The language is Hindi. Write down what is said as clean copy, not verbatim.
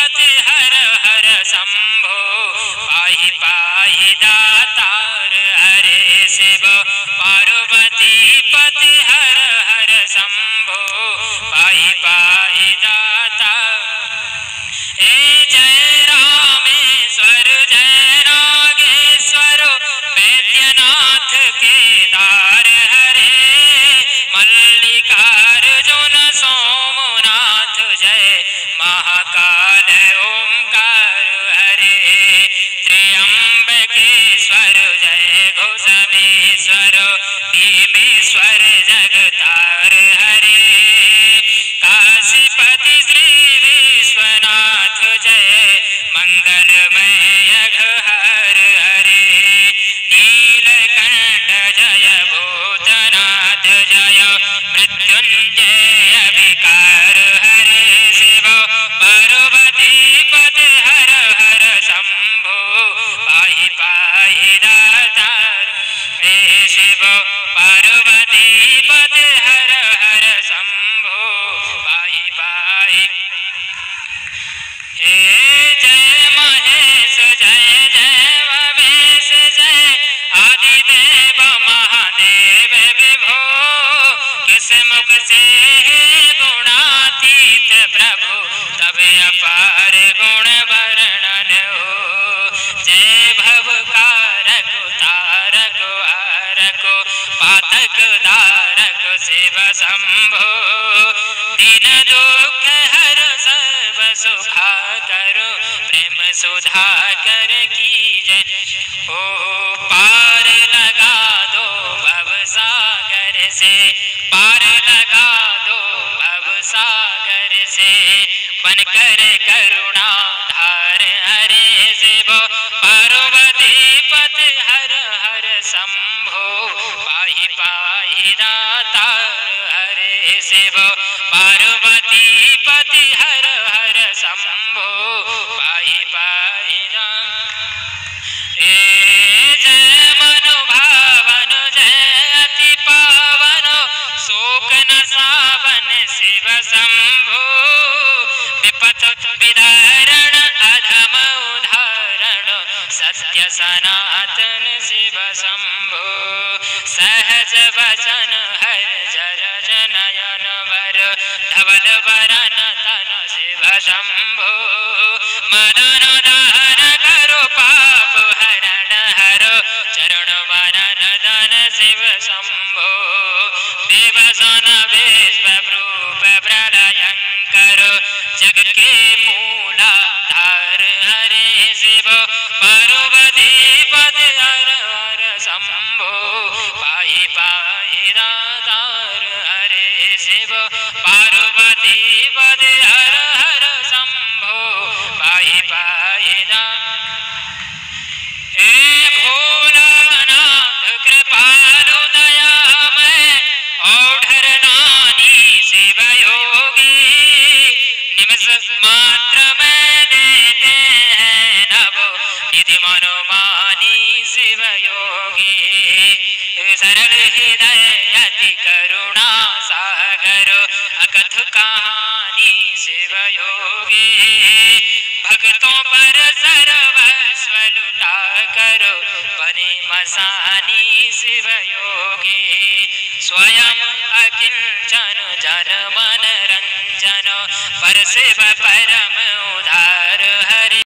पति हर हर शंभो पाहि पाहि दातार हरे शिव पार्वती पति हर हर शंभो पाहि पाहि दाता। हे जय रामेश्वर जय नागेश्वर वैद्यनाथ केदार हरे मल्लिकार्जुन सोमनाथ जय महाकाल ओंकार हरे त्र्यंबकेश्वर जय घोषमेश्वर भीमेश्वर जगतार हरे काशीपति श्री विश्वनाथ जय मंगलमय घहर हरे नीलकंठ जय भूतनाथ जय मृत्युंजय विकार हरे शिव पार्वती पति हर हर शंभो पाहि पाहि दातार हे शिव पार्वती पति हर हर शंभो पाहि पाहि। हे जय महेश जय जय महेश जय आदिदेव महादेव विभो किस मुख से गुणातीत प्रभु तब अपार गुण वर्णन हो। जय भवकारक तारक हारक पातक दारक शिव शंभो दीन दुख हर सर्व सुखा करो प्रेम सुधा कर की जय। ओ पार लगा दो भव सागर से पार लगा दो भव सागर से बनकर करुणा धार हरे शिव पार्वती पति हर हर शंभो पाहि पाहि दातार हरे शिव पार्वती पति हर हर शंभो पाहि पाहि जय मनुभावन जय अति पावन शोक न सावन शिव शंभो विपत विदारण अधम उदाहरण सत्य सनातन शिव शंभो सहज वचन हर जर जनयन वर धवल वरन तन शिव शंभो मदन दहन करो पाप हरण हरो चरण वरन धन शिव शंभो देवसन विश्व रूप प्रलयंकर जग के मूलाधार हरे शिव पार्वती पति हर हर शंभो पाहि पाहि दातार हरे शिव पार्वती पति हर हर शंभो पाहि पाहि हे भोलानाथ कृपालु दयामय औढ़र नानी शिव योगी निमिष मात्र में देते हैं नव निधि मनोमानी शिव योगी सरल हृदय अति करुणा सागर अकथ कहानी शिव योगी भक्तों पर सर्वस्व लुटा करो बने मसानी शिव योगी स्वयं अकिंचन जन मन रंजन पर शिव